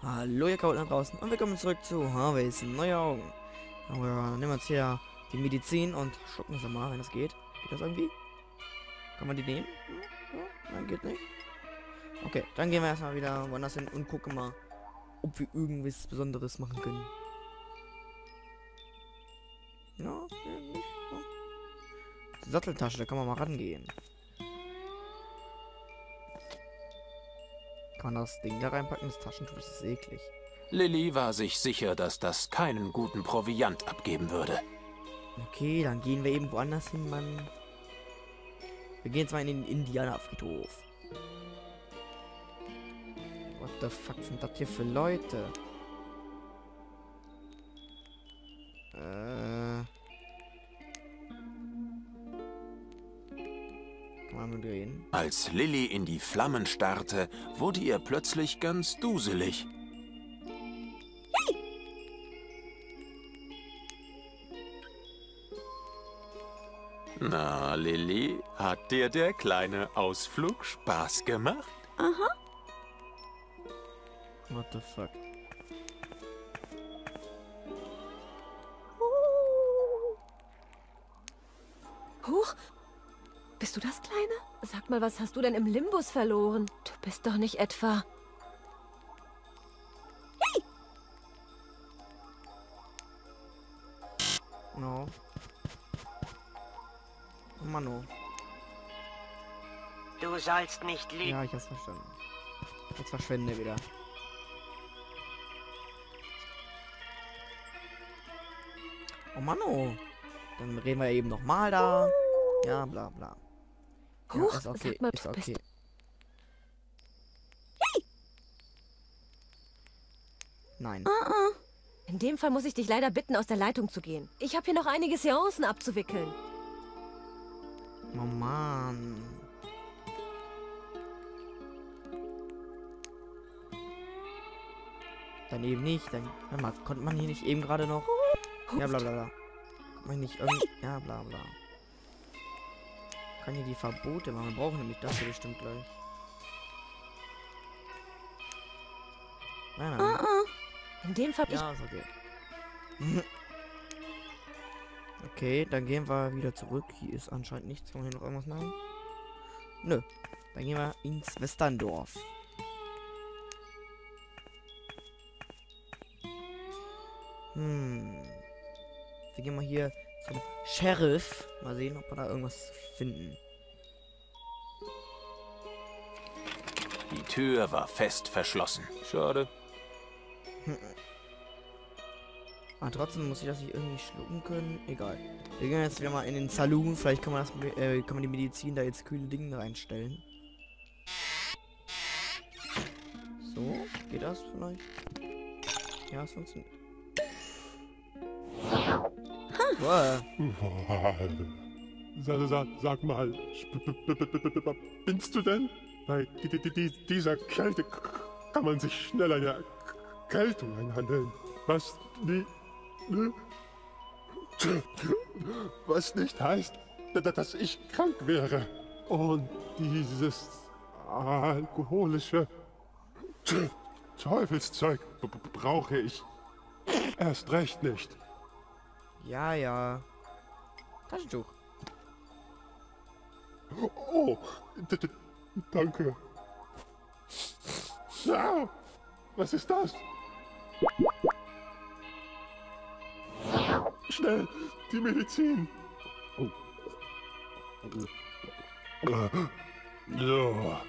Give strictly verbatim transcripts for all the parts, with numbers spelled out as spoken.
Hallo ihr Chaoten da draußen und willkommen zurück zu Harveys Neue Augen. Aber nehmen wir uns hier die Medizin und schlucken sie mal, wenn es geht. Geht das irgendwie? Kann man die nehmen? Ja, ja, nein, geht nicht. Okay, dann gehen wir erstmal wieder woanders hin und gucken mal, ob wir irgendwas Besonderes machen können. Ja, ja, nicht, ja. Die Satteltasche, da kann man mal rangehen. Kann man das Ding da reinpacken? Das Taschentuch, das ist eklig. Lilly war sich sicher, dass das keinen guten Proviant abgeben würde. Okay, dann gehen wir eben woanders hin, Mann. Wir gehen jetzt mal in den Indianerfriedhof. What the fuck sind das hier für Leute? Äh. Kann man mal drehen. Als Lilly in die Flammen starrte, wurde ihr plötzlich ganz duselig. Na, Lilly, hat dir der kleine Ausflug Spaß gemacht? Aha. What the fuck? Huch. Bist du das, Kleine? Sag mal, was hast du denn im Limbus verloren? Du bist doch nicht etwa... Hey! No. Mano. Du sollst nicht lieben. Ja, ich hab's verstanden. Jetzt verschwende wieder. Oh Mano. Dann reden wir eben nochmal da. Ja, bla bla. Ja, Huch, ist okay, sag mal, ist du bist... okay. Nein. Uh-uh. In dem Fall muss ich dich leider bitten, aus der Leitung zu gehen. Ich habe hier noch einige Seancen abzuwickeln. Oh Mann. Dann eben nicht. Dann, warte mal, konnte man hier nicht eben gerade noch... Ja, bla bla bla. Konnte man nicht irgendwie... Ja, bla bla. Kann hier die Verbote machen. Wir brauchen nämlich das hier bestimmt gleich. Nein, nein. Uh-uh. In dem Fall... Ja, ist okay. Okay, dann gehen wir wieder zurück. Hier ist anscheinend nichts. Kann man hier noch irgendwas machen? Nö. Dann gehen wir ins Westerndorf. Hm. Wir gehen mal hier zum Sheriff. Mal sehen, ob wir da irgendwas finden. Die Tür war fest verschlossen. Schade. Hm. Aber trotzdem muss ich das nicht irgendwie schlucken können. Egal. Wir gehen jetzt wieder mal in den Saloon. Vielleicht kann man das, äh, kann man die Medizin da jetzt kühle Dinge reinstellen. So, geht das vielleicht? Ja, es funktioniert. Wow. Sag, sag, sag mal, binst du denn? Bei di- di- di- dieser Kälte kann man sich schnell eine Erkältung einhandeln. Was nie, was nicht heißt, dass ich krank wäre. Und dieses alkoholische Teufelszeug brauche ich erst recht nicht. Ja, ja. Taschentuch. Oh, d- d- danke. Ja, was ist das? Schnell, die Medizin. So.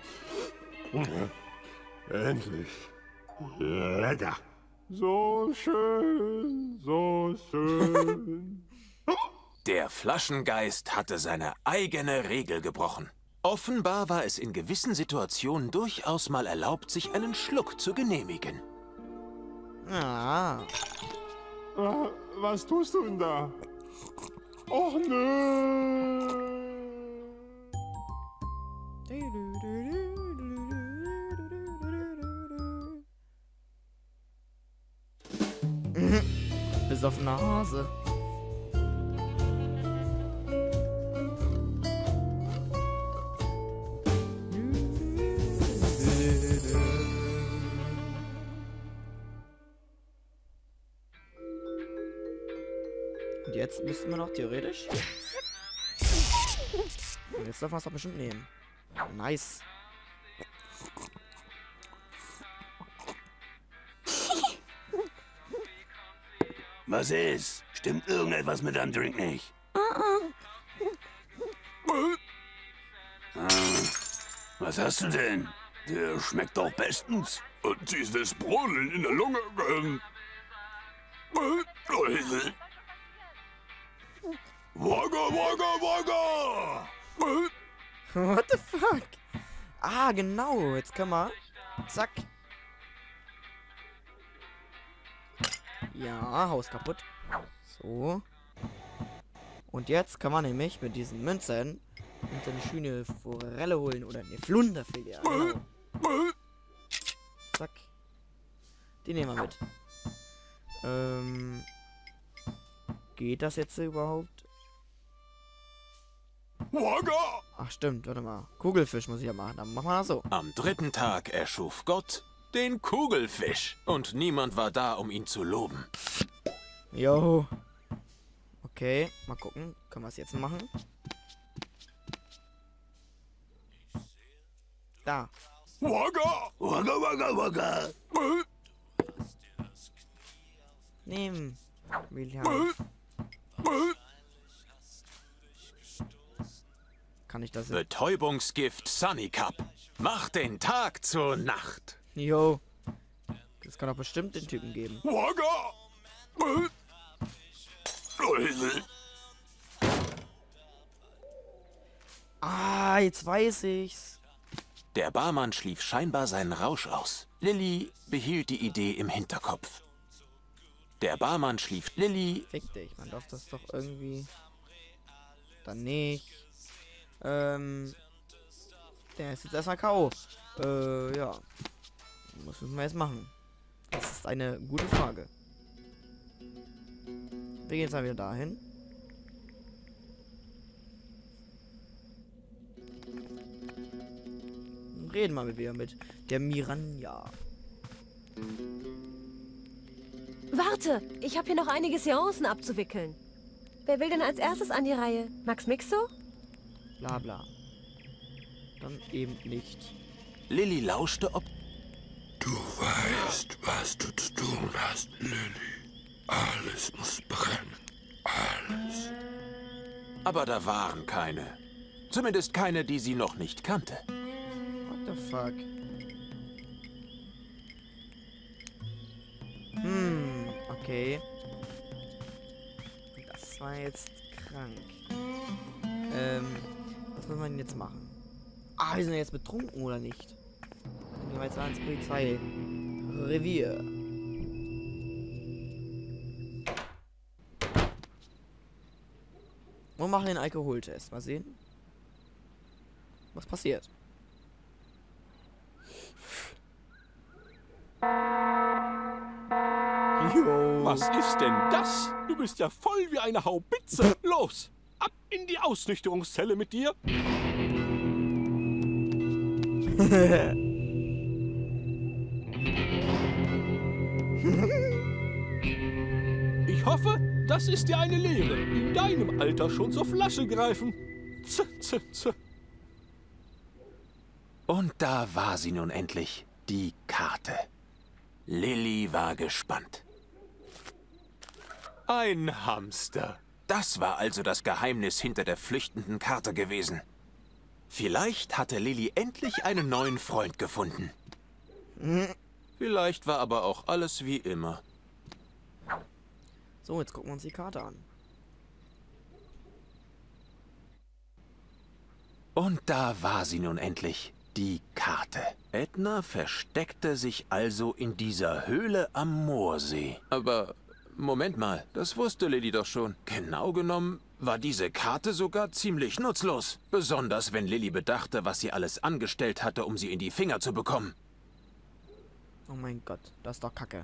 Endlich. Lecker. So schön, so schön. Der Flaschengeist hatte seine eigene Regel gebrochen. Offenbar war es in gewissen Situationen durchaus mal erlaubt, sich einen Schluck zu genehmigen. Ah. Ah, was tust du denn da? Och nö. Besoffener Hase. Und jetzt müssten wir noch theoretisch... Und jetzt darf man es doch bestimmt nehmen. Nice. Was ist? Stimmt irgendetwas mit deinem Drink nicht? Ah, was hast du denn? Der schmeckt doch bestens. Und dieses Brodeln in der Lunge. Ähm, Wagga, wagga, wagga! What the fuck? Ah, genau. Jetzt können wir... Zack. Ja, Haus kaputt. So. Und jetzt kann man nämlich mit diesen Münzen und eine schöne Forelle holen oder eine Flunder fehlt ja. Genau. Zack. Die nehmen wir mit. Ähm. Geht das jetzt überhaupt? Wagga! Ach stimmt, warte mal. Kugelfisch muss ich ja machen. Dann machen wir das so. Am dritten Tag erschuf Gott den Kugelfisch. Und niemand war da, um ihn zu loben. Jo. Okay, mal gucken. Können wir es jetzt machen? Da. Wagga! Wagga, wagga, wagga. Nehmen. Wilhelm. Kann ich das jetzt? Betäubungsgift Sunny Cup. Macht den Tag zur Nacht. Jo. Das kann doch bestimmt den Typen geben. Wagga! Ah, jetzt weiß ich's. Der Barmann schlief scheinbar seinen Rausch aus. Lilly behielt die Idee im Hinterkopf. Der Barmann schlief Lilly. Fick dich, man darf das doch irgendwie. Dann nicht. Ähm. Der ist jetzt erstmal K O. Äh, ja. Was müssen wir jetzt machen? Das ist eine gute Frage. Wir gehen jetzt mal wieder dahin. Reden wir wieder mit der Miranja. Warte, ich habe hier noch einige Seancen abzuwickeln. Wer will denn als erstes an die Reihe? Max Mixo? Bla bla. Dann eben nicht. Lilly lauschte, ob... Du weißt, was du zu tun hast, Lilly. Alles muss brennen. Alles. Aber da waren keine. Zumindest keine, die sie noch nicht kannte. What the fuck? Hm, okay. Das war jetzt krank. Ähm, was muss man denn jetzt machen? Ah, wir sind ja jetzt betrunken, oder nicht? Dann gehen wir jetzt mal ins Polizeirevier. Und machen den Alkoholtest. Mal sehen. Was passiert? Jo. Was ist denn das? Du bist ja voll wie eine Haubitze. Los, ab in die Ausnüchterungszelle mit dir. Ich hoffe, das ist dir eine Lehre. In deinem Alter schon zur Flasche greifen. Z, z, z. Und da war sie nun endlich, die Karte. Lilly war gespannt. Ein Hamster. Das war also das Geheimnis hinter der flüchtenden Karte gewesen. Vielleicht hatte Lilly endlich einen neuen Freund gefunden. Vielleicht war aber auch alles wie immer. So, jetzt gucken wir uns die Karte an. Und da war sie nun endlich, die Karte. Edna versteckte sich also in dieser Höhle am Moorsee. Aber Moment mal, das wusste Lilly doch schon. Genau genommen war diese Karte sogar ziemlich nutzlos. Besonders wenn Lilly bedachte, was sie alles angestellt hatte, um sie in die Finger zu bekommen. Oh mein Gott, das ist doch Kacke.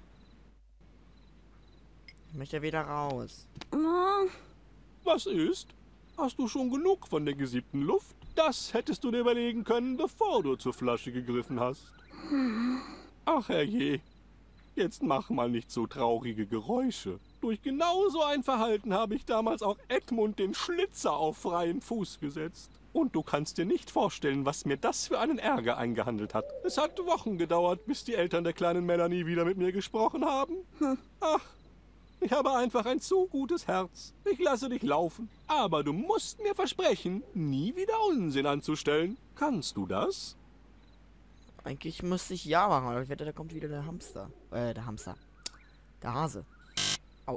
Ich möchte wieder raus. Was ist? Hast du schon genug von der gesiebten Luft? Das hättest du dir überlegen können, bevor du zur Flasche gegriffen hast. Ach herrje, jetzt mach mal nicht so traurige Geräusche. Durch genau so ein Verhalten habe ich damals auch Edmund den Schlitzer auf freien Fuß gesetzt. Und du kannst dir nicht vorstellen, was mir das für einen Ärger eingehandelt hat. Es hat Wochen gedauert, bis die Eltern der kleinen Melanie wieder mit mir gesprochen haben. Hm. Ach, ich habe einfach ein zu gutes Herz. Ich lasse dich laufen. Aber du musst mir versprechen, nie wieder Unsinn anzustellen. Kannst du das? Eigentlich müsste ich ja machen, aber ich wette, da kommt wieder der Hamster. Äh, der Hamster. Der Hase. Au.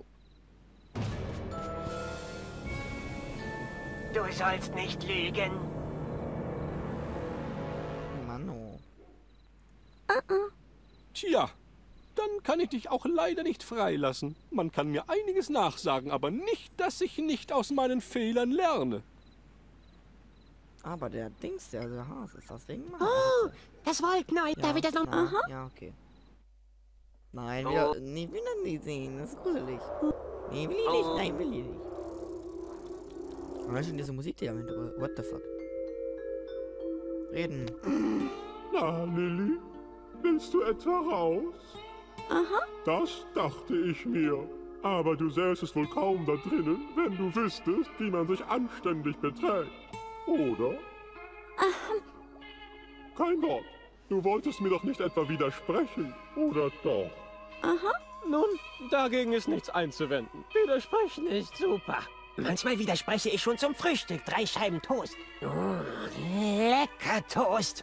Du sollst nicht lügen. Mano. Tja, dann kann ich dich auch leider nicht freilassen. Man kann mir einiges nachsagen, aber nicht, dass ich nicht aus meinen Fehlern lerne. Aber der Dings, der, der Hase, ist das Ding? Oh, das Wollknäuel. Ja, Darf ich das noch... na, Aha. Ja, okay. Nein, wieder, nee, will er nicht sehen. Das ist gruselig. Nee, will ich nicht. Nein, will ich nicht. Aber schon diese Musik, die am Hintergrund. What the fuck? Reden. Na, Lilly, willst du etwa raus? Aha. Das dachte ich mir. Aber du säßest wohl kaum da drinnen, wenn du wüsstest, wie man sich anständig beträgt. Oder? Aha. Kein Wort. Du wolltest mir doch nicht etwa widersprechen, oder doch? Aha. Nun, dagegen ist nichts einzuwenden. Widersprechen ist super. Manchmal widerspreche ich schon zum Frühstück. Drei Scheiben Toast. Oh, lecker Toast.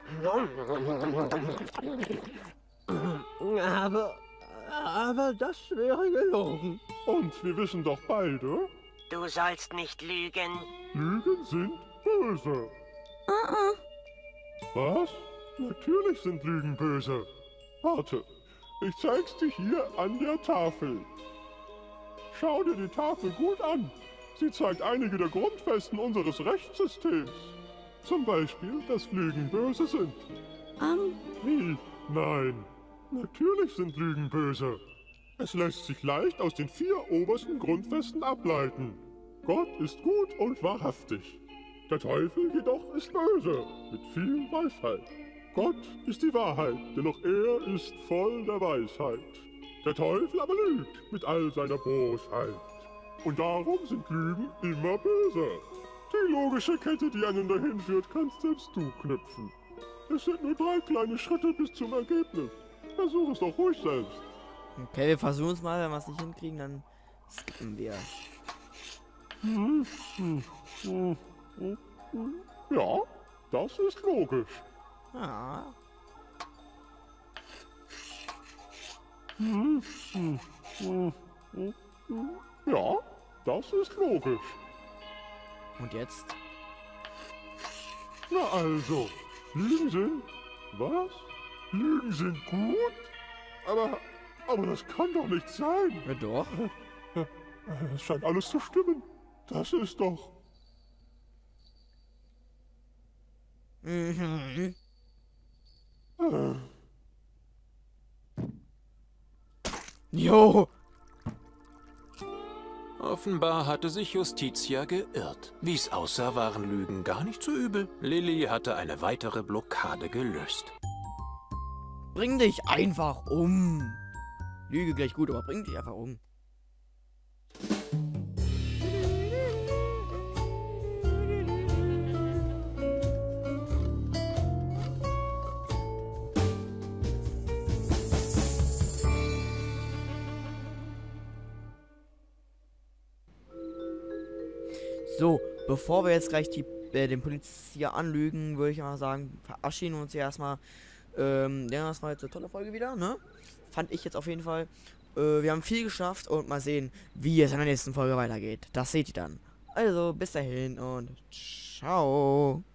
Aber, aber das wäre gelogen. Und wir wissen doch beide, Du sollst nicht lügen. Lügen sind böse. Uh-uh. Was? Natürlich sind Lügen böse. Warte, ich zeig's dir hier an der Tafel. Schau dir die Tafel gut an. Sie zeigt einige der Grundfesten unseres Rechtssystems. Zum Beispiel, dass Lügen böse sind. Um. Wie? Nein. Natürlich sind Lügen böse. Es lässt sich leicht aus den vier obersten Grundfesten ableiten. Gott ist gut und wahrhaftig. Der Teufel jedoch ist böse, mit viel Weisheit. Gott ist die Wahrheit, denn auch er ist voll der Weisheit. Der Teufel aber lügt mit all seiner Bosheit. Und darum sind Lügen immer böse. Die logische Kette, die einen dahin führt, kannst selbst du knüpfen. Es sind nur drei kleine Schritte bis zum Ergebnis. Versuch es doch ruhig selbst. Okay, wir versuchen es mal. Wenn wir es nicht hinkriegen, dann skippen wir. Ja, das ist logisch. Ja. Ja, das ist logisch. Und jetzt? Na also, Lügen sind... Was? Lügen sind gut? Aber... Aber das kann doch nicht sein. Ja, doch. Es scheint alles zu stimmen. Das ist doch... Mhm. Äh, Jo. Offenbar hatte sich Justitia geirrt. Wie es aussah, waren Lügen gar nicht so übel. Lilly hatte eine weitere Blockade gelöst. Bring dich einfach um. Lüge gleich gut, aber bring dich einfach um. So, bevor wir jetzt gleich die, äh, den Polizisten anlügen, würde ich mal sagen, verabschieden wir uns hier erstmal. Ähm, ja, das war jetzt eine tolle Folge wieder, ne? Fand ich jetzt auf jeden Fall. Äh, wir haben viel geschafft und mal sehen, wie es in der nächsten Folge weitergeht. Das seht ihr dann. Also, bis dahin und ciao.